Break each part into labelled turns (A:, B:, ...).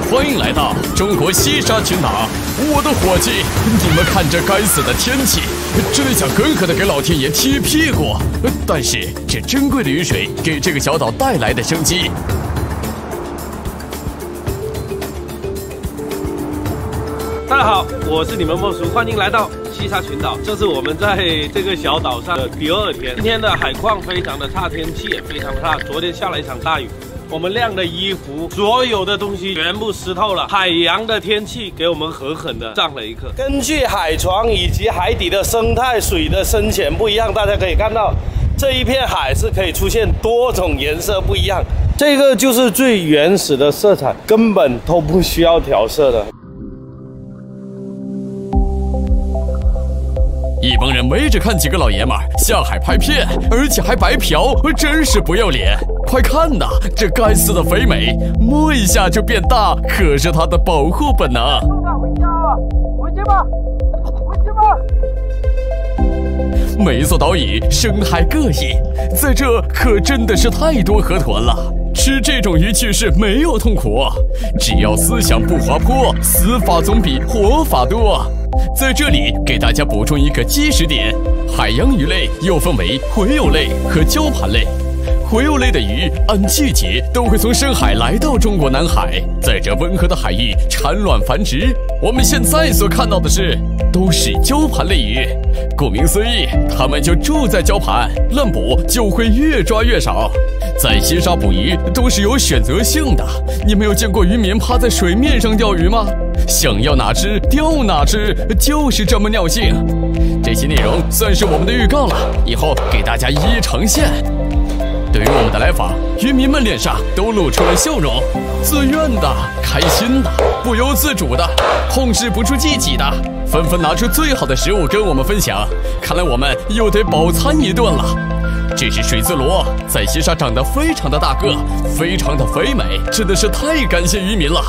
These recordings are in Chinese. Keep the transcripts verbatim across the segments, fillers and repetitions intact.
A: 欢迎来到中国西沙群岛。我的伙计，你们看这该死的天气，真想狠狠地给老天爷踢屁股。但是这珍贵的雨水给这个小岛带来的生机。
B: 大家好，我是你们莫叔，欢迎来到西沙群岛。这是我们在这个小岛上的第二天。今天的海况非常的差，天气也非常差。昨天下了一场大雨。 我们晾的衣服，所有的东西全部湿透了。海洋的天气给我们狠狠的上了一课。根据海床以及海底的生态、水的深浅不一样，大家可以看到，这一片海是可以出现多种颜色不一样。这个就是最原始的色彩，根本都不需要调色的。
A: 一帮人围着看几个老爷们儿下海拍片，而且还白嫖，真是不要脸！快看呐，这该死的肥美，摸一下就变大，可是它的保护本能。
B: 回家啊！回家吧，回家吧。
A: 每一座岛屿生态各异，在这可真的是太多河豚了。 吃这种鱼去是没有痛苦，只要思想不滑坡，死法总比活法多。在这里给大家补充一个基石点：海洋鱼类又分为洄游类和礁盘类。洄游类的鱼按季节都会从深海来到中国南海，在这温和的海域产卵繁殖。我们现在所看到的是，都是礁盘类鱼。顾名思义，它们就住在礁盘，滥捕就会越抓越少。 在西沙捕鱼都是有选择性的，你没有见过渔民趴在水面上钓鱼吗？想要哪只钓哪只，就是这么尿性。这些内容算是我们的预告了，以后给大家一一呈现。对于我们的来访，渔民们脸上都露出了笑容，自愿的、开心的、不由自主的、控制不住自己的，纷纷拿出最好的食物跟我们分享。看来我们又得饱餐一顿了。 这是水渍螺，在西沙长得非常的大个，非常的肥美，真的是太感谢渔民了。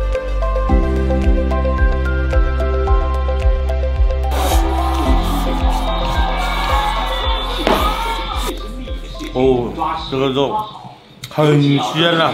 B: 哦，这个肉很鲜啊！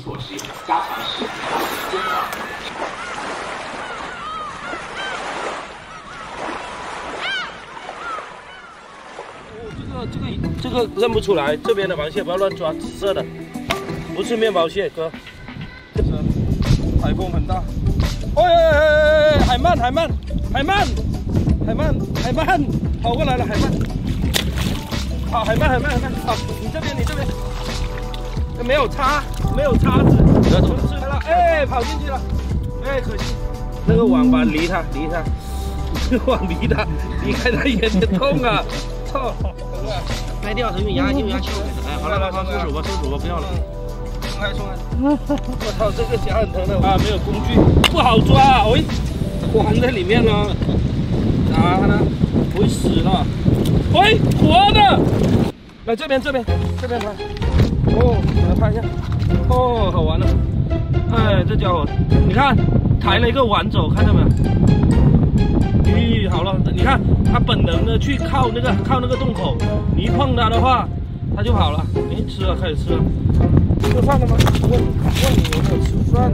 B: 这个这个认不出来，这边的螃蟹不要乱抓，紫色的，不是面包蟹，哥。海风很大，哎哎哎哎，海鳗海鳗海鳗海鳗海鳗跑过来了，海鳗，好海鳗海鳗海鳗，好，你这边你这边，没有叉没有叉子，全吃来了，哎跑进去了，哎可惜，那个网吧离它离它，网离它离开它有点痛啊，操！
C: 卖掉，用牙用牙敲。哎，好了，好了，收手吧，收手吧，不要了。
B: 松开，松开。我操，这个夹很疼的啊，没有工具，不好抓。喂，关在里面了，打它呢，会死了。喂，活的。来这边，这边，这边拍。哦，来拍一下。哦，好玩了。哎，这家伙，你看，抬了一个碗走，看到没有？ 咦，好了，你看它本能的去靠那个靠那个洞口，你一碰它的话，它就跑了。哎，吃了，开始吃了。吃饭了吗？问问你有没有吃饭？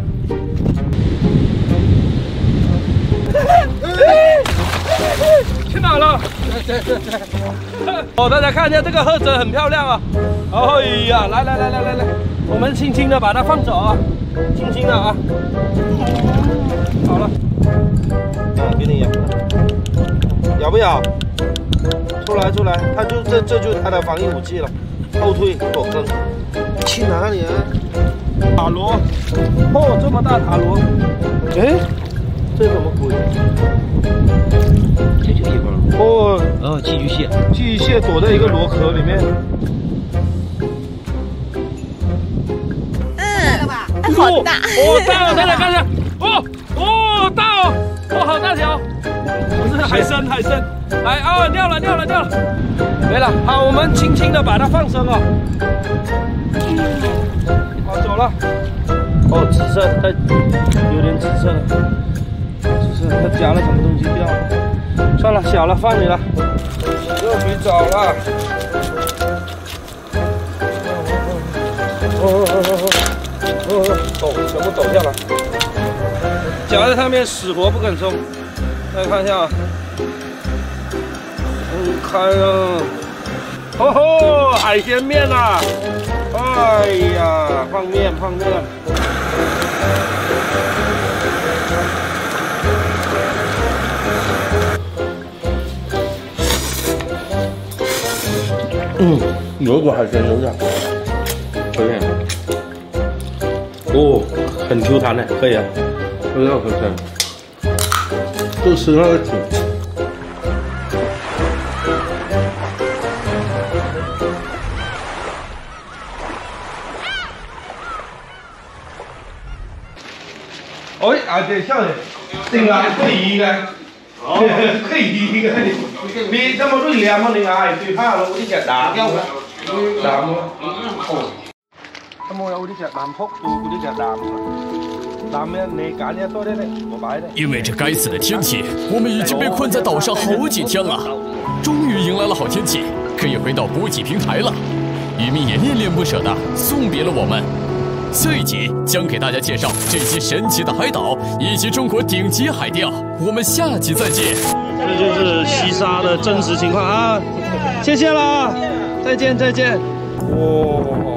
B: 去哪了？哦，大家看一下这个鹤蛰很漂亮啊！哎呀，来来来来来来，我们轻轻的把它放走啊，轻轻的啊。好了。 啊，给你咬，咬不咬？出来出来，它就这这就是它的防御武器了，后退躲坑。去哪里啊？塔螺，哦，这么大塔螺，哎，这什么鬼？
C: 这就一个。
B: 哦
C: 哦，寄居蟹。
B: 寄居蟹躲在一个螺壳里面。
D: 嗯，哎，好大！
B: 哦，大哦，大家看一下，哦哦，大哦。 哦，好大条！不是海参，海参，来哦，掉了，掉了，掉了，没了。好，我们轻轻的把它放生哦。好，走了。哦，紫色，它有点紫色，紫色，它夹了什么东西掉了？算了，小了，放你了。又比早了。哦哦哦哦哦哦，抖，全部抖下来。 夹在上面死活不肯松。大家看一下啊，很开啊！哦吼，海鲜面啊！哎呀，放面放面。嗯，有一股海鲜有点，有点。哦，很 Q 弹的，可以啊，非常 Q 弹。就吃那个挺。喂，阿姐笑的，定係可以嘅，可以嘅。你有冇都兩蚊？你嗌最怕咯，嗰啲隻膽，膽咯。有冇有啲隻膽撲到嗰啲隻膽？膽咩？你揀一多啲咧，我擺咧。
A: 因为这该死的天气，我们已经被困在岛上好几天了。终于迎来了好天气，可以回到补给平台了。渔民也恋恋不舍地送别了我们。下一集将给大家介绍这些神奇的海岛以及中国顶级海钓。我们下集再见。
C: 这就是西沙的真实情况啊！谢谢了，再见再见。
B: 哇。